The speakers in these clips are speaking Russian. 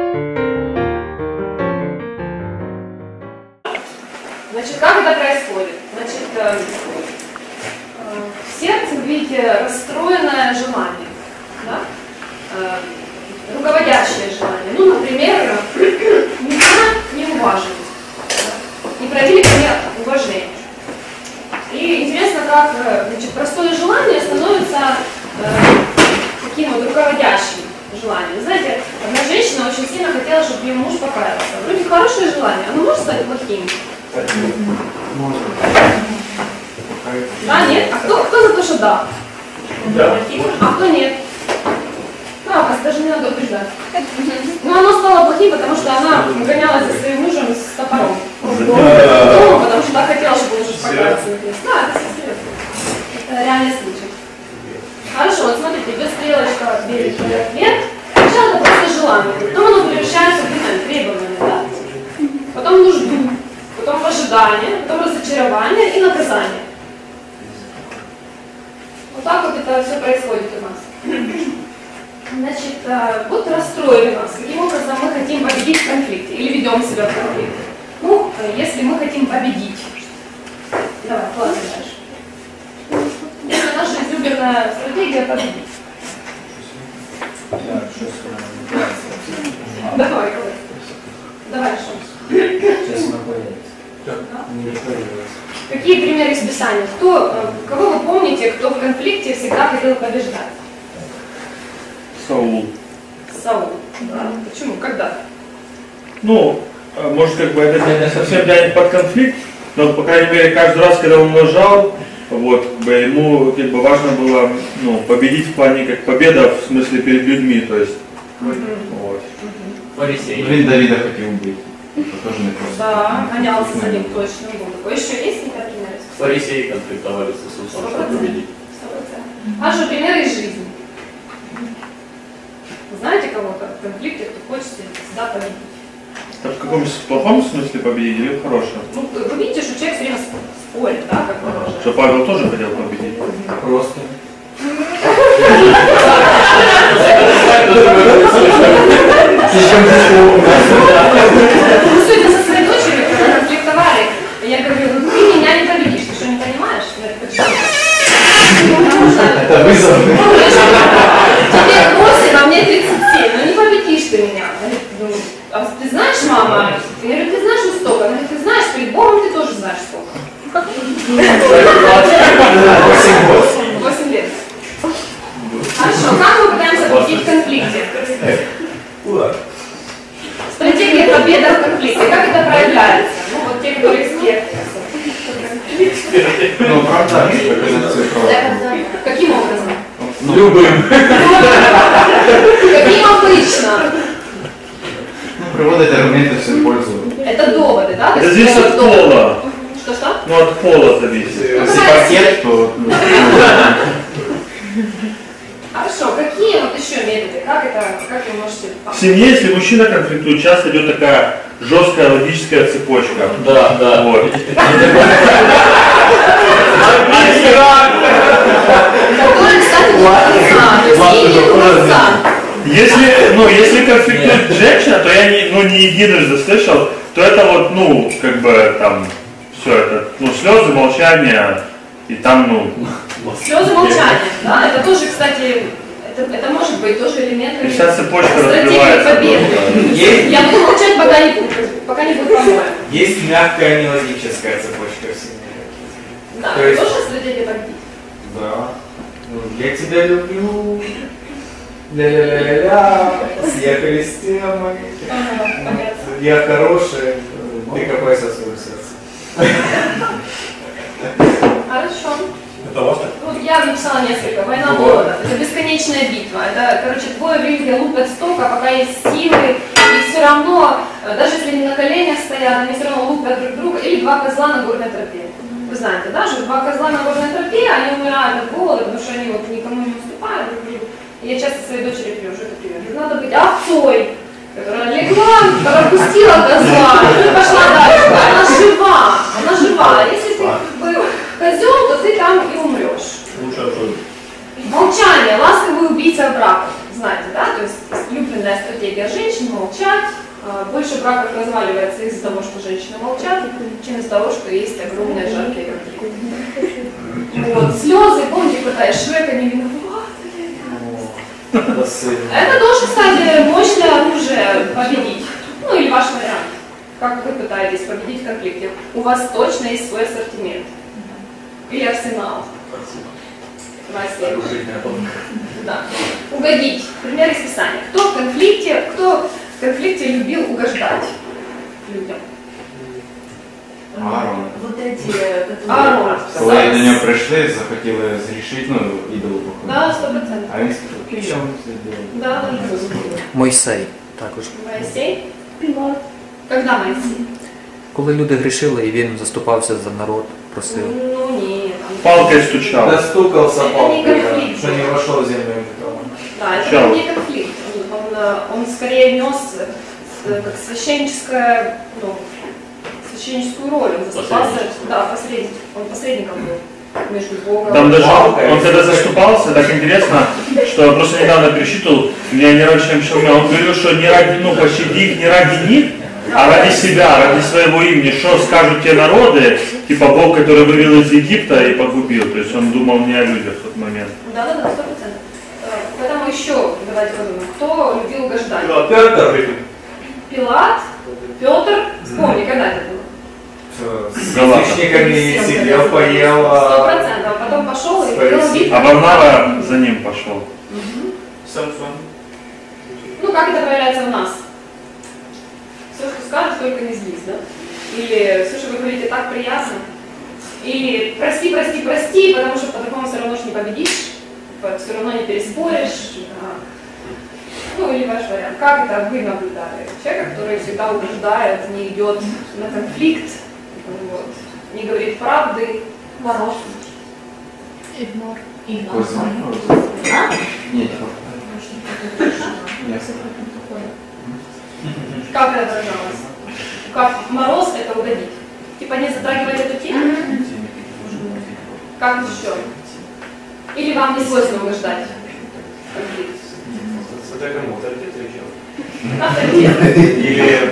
Значит, как это происходит? Значит, в сердце, видите, расстроенное желание, да? Руководящее желание. Ну, например, меня не уважили, да? Не проявили ко мне уважение. И интересно, как значит, простое желание становится таким вот руководящим желанием. Знаете, одна женщина очень сильно хотела, чтобы ее муж покаялся. Вроде хорошее желание, оно может стать плохим? Может. Да, нет? А кто за то, что да? Да. А кто нет? Да, вас даже не надо убеждать. Но оно стало плохим, потому что она гонялась за своим мужем с топором. Потому что так хотела, чтобы он уже покаялся. Да, это все серьезно. Это реальный случай. Хорошо, вот смотрите, идет стрелочка вверх. Сначала это просто желание, потом оно превращается в требование, да? Потом нужду, потом ожидание, потом разочарование и наказание. Вот так вот это все происходит у нас. Значит, вот расстроили нас. Каким образом мы хотим победить в конфликте или ведем себя в конфликте? Ну, если мы хотим победить. Давай, ладно, дальше. Это наша излюбленная стратегия победить. Давай, давай, что? Сейчас она появится. Не появилась. Какие примеры из Писания? Кого вы помните, кто в конфликте всегда хотел побеждать? Саул. Саул. Да. Почему? Когда? Ну, может, как бы это не совсем тянет под конфликт, но, по крайней мере, каждый раз, когда он нажал, вот, как бы, ему как бы, важно было победить в плане как победа, в смысле перед людьми, то есть. Вот. Фарисей. Блин, Давида хотел убить. Это тоже не просто. Да, гонялся за ним точно. Был такой. Еще есть какие-то примеры? Фарисеи конфликтовали с Иисусом, чтобы победить. 100%. А что, примеры из жизни? Знаете кого-то в конфликте, кто хочет всегда победить? Это в каком плохом смысле победить или в хорошем? Ну, вы видите, что человек все время спорит, да, как бы. Что Павел тоже хотел победить? Просто. Слишком Мы сегодня со своей дочерью, когда конфликтовали, я говорю, ну ты меня не победишь, ты что, не понимаешь? Это вызов. Тебе 8, а мне 37, ну не победишь ты меня. Она говорит, а ты знаешь, мама? Я говорю, ты знаешь, что столько? Она говорит, ты знаешь, перед Богом ты тоже знаешь сколько. 8 лет. Хорошо, как мы пытаемся победить в конфликте? Стратегия победы в конфликте, как это проявляется? Ну вот те, кто эксперты. Ну, правда, показать свою правду. Каким образом? Любым. Каким обычно? Ну, приводить аргументы в свою пользу. Это доводы, да? Это зависит от пола. Что-что? Ну, от пола зависит. Если пакет, то... Хорошо, какие вот еще методы? Как вы можете... В семье, если мужчина конфликтует, часто идет такая жесткая логическая цепочка. Да, да. Вот. Который, кстати, не Если конфликтует женщина, то я не единожды слышал, то это вот, как бы там, все это, слезы, молчание, и там, Слезы молчания, да? Это тоже, кстати, это может быть тоже элементами вся цепочка стратегии развивается. победы. Я буду молчать, пока не будет по-моему. Есть мягкая нелогическая цепочка в семье. Да, То это есть- тоже стратегия победы. Да. Ну, я тебя люблю. Ля-ля-ля-ля-ля. Съехали с темой. Ага, понятно. Я хороший. Ты копайся в своем сердце. Хорошо. Это важно? Вот я написала несколько. Война голода. Это бесконечная битва. Это, двое в ринге лупят столько, пока есть силы. И все равно, даже если они на коленях стоят, они все равно лупят друг друга. Или два козла на горной тропе. Вы знаете, да, что два козла на горной тропе, они умирают от голода, потому что они вот никому не уступают друг другу. И я часто своей дочери привожу это пример. Надо быть овцой, которая легла, пропустила козла, и пошла дальше. Она жива, она жива. Если ты козел, то ты там и умрешь. Лучше отходит. Молчание, ласковый убийца браков. Знаете, да? То есть излюбленная стратегия женщин молчать. Больше браков разваливается из-за того, что женщины молчат, чем из-за того, что есть огромные жаркие конфликты. Вот. Слезы, помните, пытаясь Шрека не виноват. Это тоже, кстати, мощное оружие победить. Ну или ваш вариант. Как вы пытаетесь победить в конфликте? У вас точно есть свой ассортимент. Или арсенал. Да. Угодить. Пример из Писания. Кто в конфликте любил угождать людям? Аарон. Вот эти, которые... Аарон. Коли до нього прийшли, захотіли згрішити, ну, ідолу походу. Да, 100%. А він сказав, окей, я вам все зроблю. Да. Мойсей також. Моисей? Пилат. Когда Моисей? Коли люди грішили і він заступався за народ, просив. Ну нет. Палкой стучал. Достукался Это не палкой, конфликт. что не вошел в землю обетованную. Да, это Чау. не конфликт. Он скорее нес как священническую роль. Он заступался, да, посредник. Он посредником был между Богом. Там даже он когда заступался, так интересно, что я просто недавно пересчитывал, меня не раньше он говорил, что не ради, ну, пощади их, не ради них, а ради себя, ради своего имени. Что скажут те народы, типа Бог, который вывел из Египта и погубил. То есть он думал не о людях в тот момент. Да, 100%. Поэтому еще давайте подумаем, кто любил угождать? Петр. Пилат, Петр, вспомни, когда это было? С язычниками сидел, поел. 100%. Потом пошел и сделал вид. А Варнава за ним пошел. Самсон. Ну, как это проявляется у нас? Все, что скажешь, только не злись, да? Или все, что вы говорите, так приятно. Или прости, прости, прости, потому что по-другому все равно ж не победишь, все равно не переспоришь. Ну, или ваш вариант. Как это вы наблюдали? Человека, который всегда убеждает, не идет на конфликт, вот, не говорит правды. Мороз. Игнор. Коза. Ні, ні. Как это выражалось? Как мороз это угодить? Типа не затрагивать эту тему? Как еще? Или вам не свойственно угождать? Это кому? Авторитет или чем? Авторитет. Или...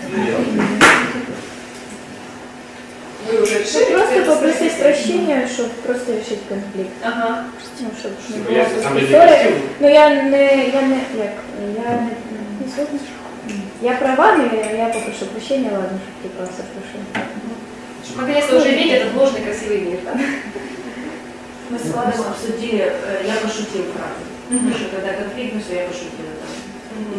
Вы уже решили? Просто попросить прощения, чтобы просто решить конфликт. Ага. Ну, щоб не Я було сам не історії. допустив. Ну я не згодна. Я права, но я попрошу прощения, ладно, что ты просто прошу. Наконец-то уже видите этот ложный красивый мир, да? Мы с Владом обсудили, я пошутил, правда. Что когда конфликт, ну все, я пошутила там.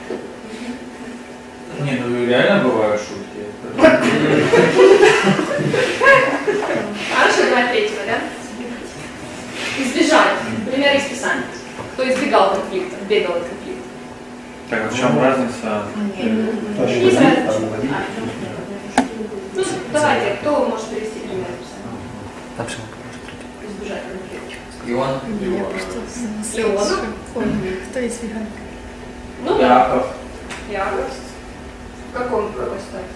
Не, ну реально бывают шутки. Хорошо, давай третий вариант. Избежать. Пример из Писания. Кто избегал конфликта, бегал от конфликта. Так, а в чем разница? Есть разница. Ну, давайте, кто может привести пример из Писания? Там ще не покажуть. Избежать конфликта. Иван. Леон. Кто из веган? Ну да. Яков. Яков. В какой стать?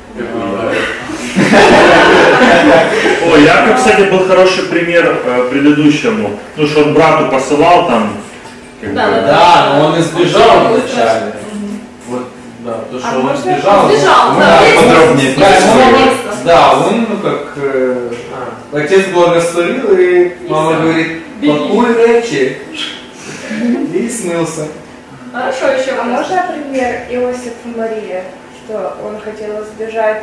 Ой, Яков, кстати, был хороший пример предыдущему. Ну, что он брату посылал там. как бы, Да, но он избежал вначале. Вот, да, то, что он избежал. Сбежал, Ну, да. Подробнее. Да, он, ну, как отец благословил, и мама говорит, пакуй речи. И смылся. Хорошо, еще А можно пример Иосиф и Мария, что он хотел избежать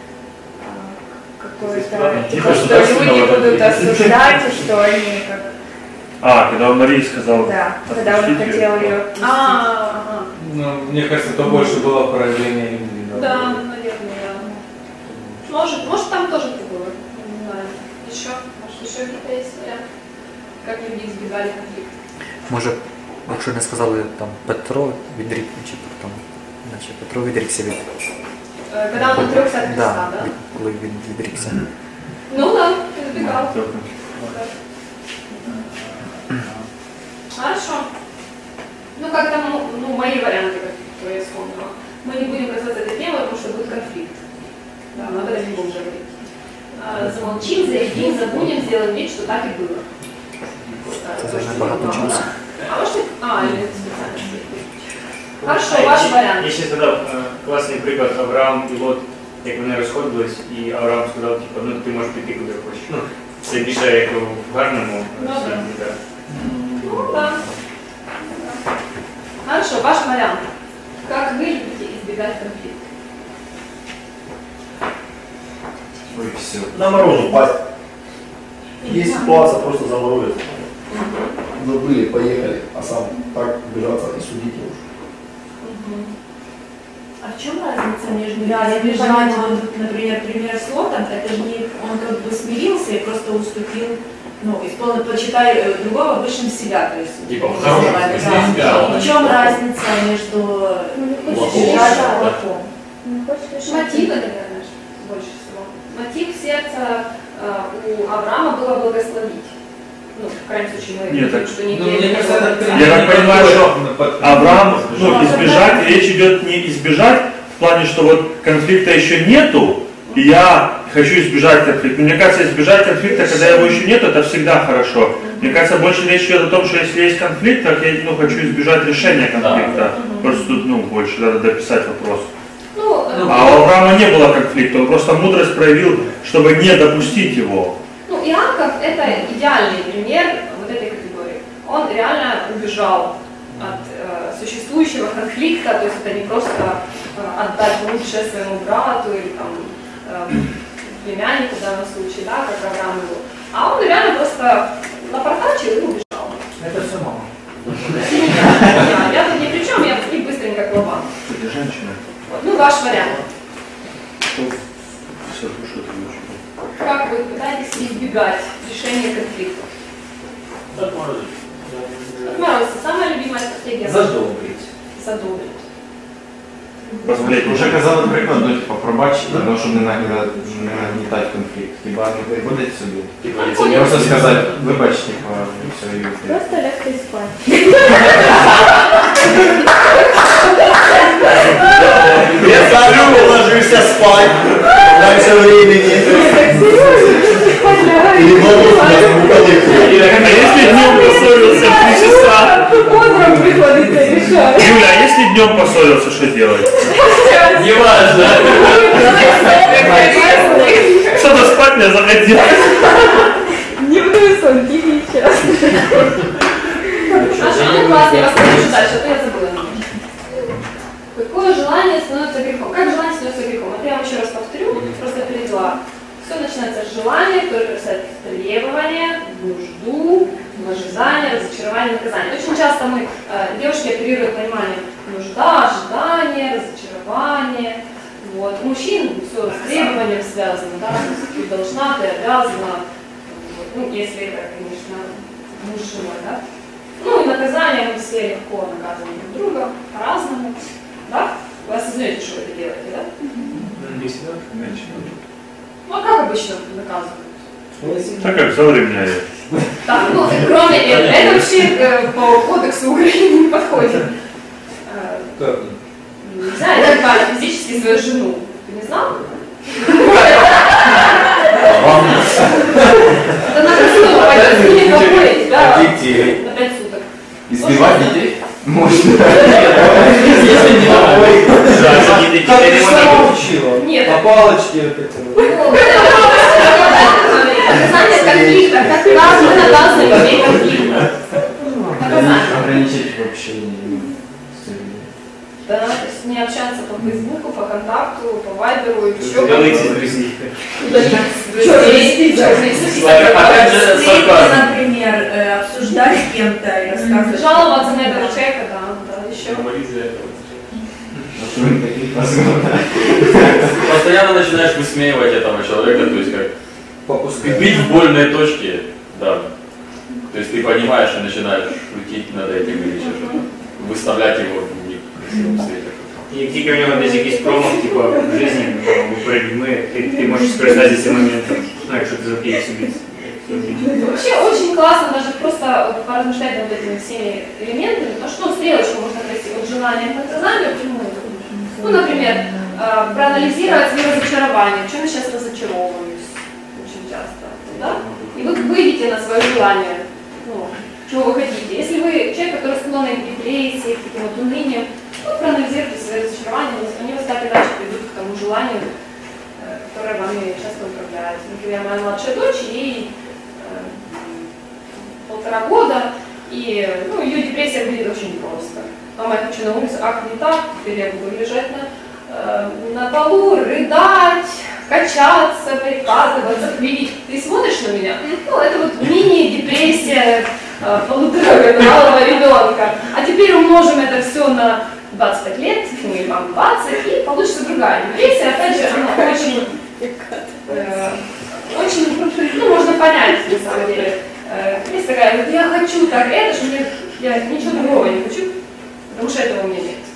какой-то, типа, что люди будут осуждать, и что они как... А, когда он Марии сказал. Да, когда он «Отпустите хотел её». ее отпустить. ага. Ну, мне кажется, это больше было проявление любви. Да, наверное, да. Может там тоже это было. Не знаю. Еще? Может, еще какие-то есть варианты? Как люди избегали конфликта? Може, якщо не сказали там Петро відрік, чи там, наче Петро відрікся від. Когда он отрекся от Христа, да? Коли він відрікся. Ну да, избегал. Только. Хорошо. Ну, как там, ну, мои варианты, как я вспомнила. Мы не будем касаться этой темы, потому что будет конфликт. Да, мы об этом не будем говорить. Замолчим, заявим, забудем, сделаем вид, что так и было. Це займає багато часу. А может, или специально. Хорошо, ваш варіант. Я ще згадав класний приклад Авраам і Лот, як вони розходились, і Авраам сказав, типу, ну ти можеш піти куди хочеш. Ну, це більше як в гарному світі, так. Ну да. Хорошо, ваш вариант. Как вы любите избегать конфликта? Ой, все. На мороз упасть. Есть ситуация, просто заморозит. Забыли, поехали, а сам так бежаться и судить его. А в чем разница между избежать, вот, например, пример с Лотом, это же не он как бы смирился и просто уступил, ну, исполнил, почитай другого высшим себя, то есть. Типа, в хорошем смысле избежал. В чем разница между избежать и Лотом? Мотивы, наверное, больше всего. Мотив сердца у Авраама было благословить. Ну, в крайнем случае, мы Нет, так, что не Ну, мне кажется, это Я так понимаю, что Авраам, ну, избежать, речь идет не избежать, в плане, что вот конфликта еще нету, и я хочу избежать конфликта. Мне кажется, избежать конфликта, когда его еще нету, это всегда хорошо. Мне кажется, больше речь идет о том, что если есть конфликт, так я хочу избежать решения конфликта. Просто тут, ну, больше надо дописать вопрос. А у Авраама не было конфликта, он просто мудрость проявил, чтобы не допустить его. Ну, Иаков – это идеальный пример вот этой категории. Он реально убежал от существующего конфликта, то есть это не просто отдать лучшее своему брату или там, племяннику в данном случае, да, как Авраам его, а он реально просто напортачил и убежал. Это все мама. Я тут ни при чем, я и быстренько к лобам. Ты женщина. Ну, ваш вариант. Все, слушай, это лучше. Как вы пытаетесь избегать решения конфликтов? Отморозиться. Самая любимая стратегия? Задобрить. Задобрить. Посмотреть. Вже казали приклад, ну, типу, пробачити, ну, щоб не нагнітати конфлікт. Хіба не виходить собі? Просто сказати, вибач, типу, і все, і вийти. Просто лягти спать. Я сам ложишься спать раньше времени. Или А если днем поссорился 3 часа? Утром приходится решать. Юля, а если днем поссорился, что делать? Неважно. Что-то спать не захотел. Дневной сон, тихий час. Маша, ну классно, я вас хочу дальше, а то я забыла. Какое желание становится грехом? Как желание становится грехом? Вот я вам еще раз повторю, просто перевела. Все начинается с желания, которое превращается в требование, нужду, ожидание, разочарование, наказание. Очень часто мы, девушки оперируют пониманием нужда, ожидание, разочарование. Вот. У мужчин все с требованием связано, да, ты должна, ты обязана. Вот. Ну, если это, конечно, муж с женой, да. Ну и наказание мы все легко наказываем друг друга по-разному. Да? Вы осознаете, что вы это делаете, да? Не всегда, меньше. Ну а как обычно наказывают? Так как современные. Так, ну кроме этого, это вообще по кодексу Украины не подходит. Не знаю, это как физически свою жену. Ты не знал? Это наказуемо, пойдет с ними побоить, да? Детей. На 5 суток. Избивать детей? Можно. Если не домой. Как ты сама учила? Нет. По палочке это. Наказание конфликта. Как мы наказываем людей конфликта? Наказание. Ограничить в общении. Да, то есть не общаться по Фейсбуку, по Контакту, по Вайберу и еще Удалить из друзей. Опять же, сарказм. Например, обсуждать с кем-то и рассказывать. Жаловаться на этого человека, да, еще. Постоянно начинаешь высмеивать этого человека, то есть как Попускать. бить в больные точки, да. То есть ты понимаешь и начинаешь шутить над этим или еще что-то. Выставлять его в некрасивом свете. І тільки у нього десь якийсь промах, типу, в житті, перед людьми, ти можеш скористатися цим моментом, ну, якщо ти зап'єш собі. Вообще очень классно даже просто вот поразмышлять над этими всеми элементами, потому что ну, стрелочку можно пройти от желания к наказанию. Ну, например, проанализировать свои разочарования, в чем я сейчас разочаровываюсь очень часто, да? И вы выйдете на свое желание, ну, чего вы хотите. Если вы человек, который склонен к депрессии, к таким вот уныниям, Ну, проанализируйте свои разочарования, они вас так иначе придут к тому желанию, которое вами часто управляет. Например, моя младшая дочь, ей 1,5 года, и ну, ее депрессия выглядит очень просто. Мама, я хочу на улицу, ах, не так, теперь я буду лежать на полу, рыдать, качаться, прикладываться, видеть. Ты смотришь на меня? Ну, это вот мини-депрессия 1,5-годовалого ребенка. А теперь умножим это все на 25 лет, ну или вам 20, и получится другая депрессия. Опять же, она очень, ну, можно понять, на самом деле. Есть такая, вот я хочу так, это же мне, я ничего другого не хочу, потому что этого у меня нет.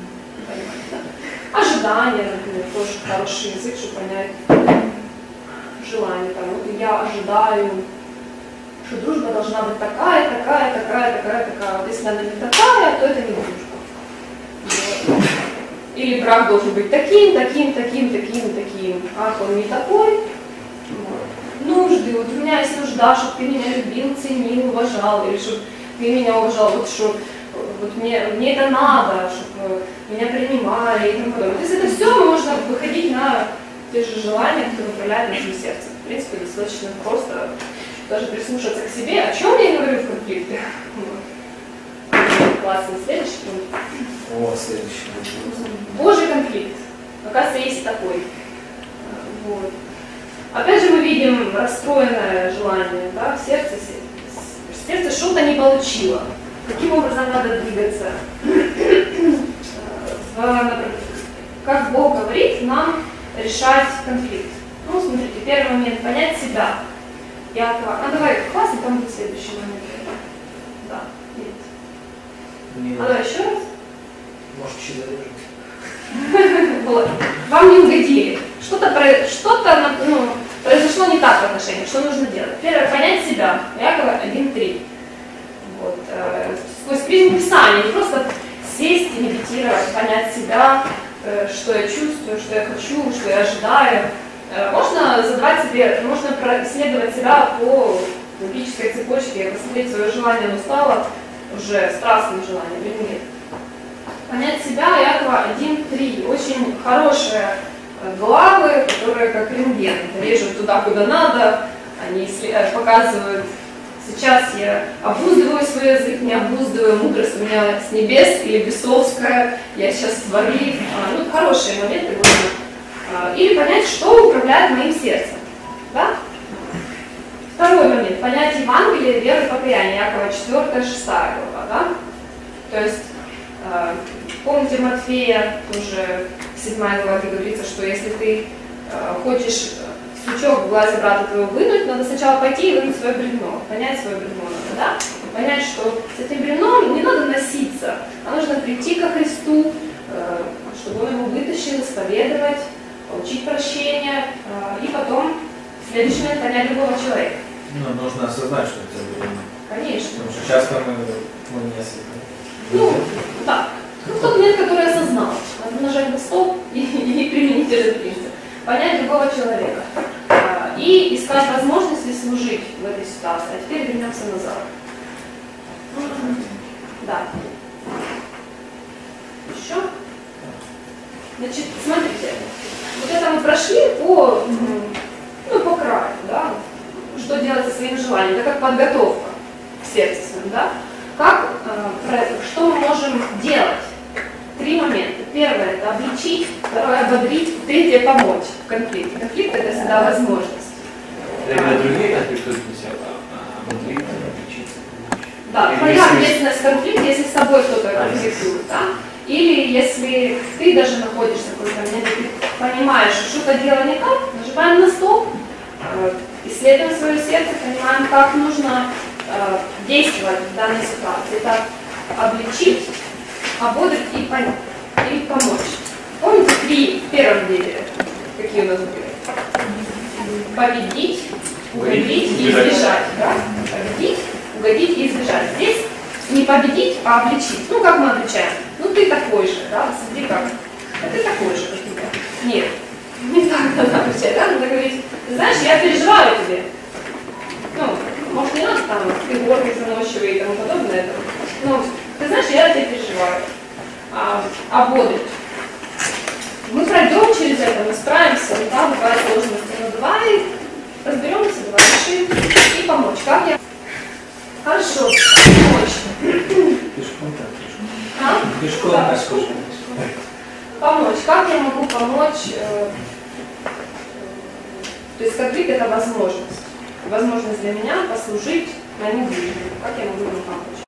Ожидания, например, тоже хороший язык, чтобы понять желание. Там, вот я ожидаю, что дружба должна быть такая. Вот если она не такая, то это не дружба. Вот. Или брак должен быть таким. Ах, он не такой. Вот. Нужды. Вот у меня есть нужда, чтобы ты меня любил, ценил, уважал, или чтобы ты меня уважал, вот что вот мне это надо, чтобы меня принимали и тому подобное. То есть это все можно выходить на те же желания, которые управляют нашим сердцем. В принципе, достаточно просто даже прислушаться к себе, о чем я говорю в конфликте. Вот. Классный следующий пункт. О, следующий. Божий конфликт. Оказывается, есть такой. Вот. Опять же мы видим расстроенное желание, да, в сердце. Сердце что-то не получило. Каким образом надо двигаться? Как Бог говорит нам решать конфликт. Ну, смотрите, первый момент – понять себя. Давай, классно, там будет следующий момент. Да, нет. Давай еще раз. Может, еще задержим. Вот. Вам не угодили. Что-то произошло не так в отношениях. Что нужно делать? Первое – понять себя. Иакова 1:3. Вот. Сквозь призму Писания, не просто сесть и медитировать, понять себя, что я чувствую, что я хочу, что я ожидаю. Можно задавать себе, можно исследовать себя по логической цепочке, посмотреть свое желание, оно стало уже страстным желанием или нет. Понять себя, Иакова 1:3. Очень хорошие главы, которые как рентген режут туда, куда надо, они показывают. Сейчас я обуздываю свой язык, не обуздываю, мудрость у меня с небес или бесовская, я сейчас сварив. Ну, хорошие моменты. Или понять, что управляет моим сердцем. Да? Второй момент. Понять Евангелие, веры, покаяния. Иакова 4-6 глава. Да? То есть, помните Матфея, тоже 7 глава, где говорится, что если ты хочешь сучок в глазе брата твоего вынуть, надо сначала пойти и вынуть свое бревно, понять свое бревно надо, да? Понять, что с этим бревном не надо носиться, а нужно прийти ко Христу, чтобы он его вытащил, исповедовать, получить прощение, и потом в следующий момент понять другого человека. Ну, нужно осознать, что это бревно. Конечно. Потому что часто мы не осознаем. Ну, так. Ну, тот момент, который осознал. Надо нажать на стоп и применить этот принцип. Понять другого человека. И искать возможности служить в этой ситуации. А теперь вернемся назад. Да. Еще? Значит, смотрите. Вот это мы прошли по краю, да? Что делать со своим желанием? Это как подготовка к сердцу своему, да? Что мы можем делать? 3 момента. Первое – это обличить, второе – ободрить, третье – помочь в конфликте. Конфликт – это всегда возможность. Это другие конфликты несет, а конфликт обличиться. Да, твоя ответственность в конфликте, если с собой кто-то конфликтует, да? Или если ты даже находишься в какой-то момент, ты понимаешь, что что-то дело не так, нажимаем на стоп, исследуем свое сердце, понимаем, как нужно действовать в данной ситуации. Это обличить, ободрить и помочь. Помните 3 в первом деле, какие у нас были? Победить, угодить и избежать. Да? Победить, угодить и избежать. Здесь не победить, а обличить. Ну, как мы обличаем? Ну, ты такой же, да? Смотри как. А ты такой же, как я. Нет, не так надо обличать, да? Надо говорить, ты знаешь, я переживаю тебе. Ну, может, не надо там, ты гордый, заносчивый и тому подобное. Но, ты знаешь, я тебя переживаю. ободрить. Мы пройдем через это, мы справимся, да, бывают сложности, но давай разберемся, давай решим и помочь. Как я? Хорошо, помочь. Пешком, Да, помочь. Как я могу помочь? То есть конфликт — это возможность. Возможность для меня послужить на неделю. Как я могу ему помочь?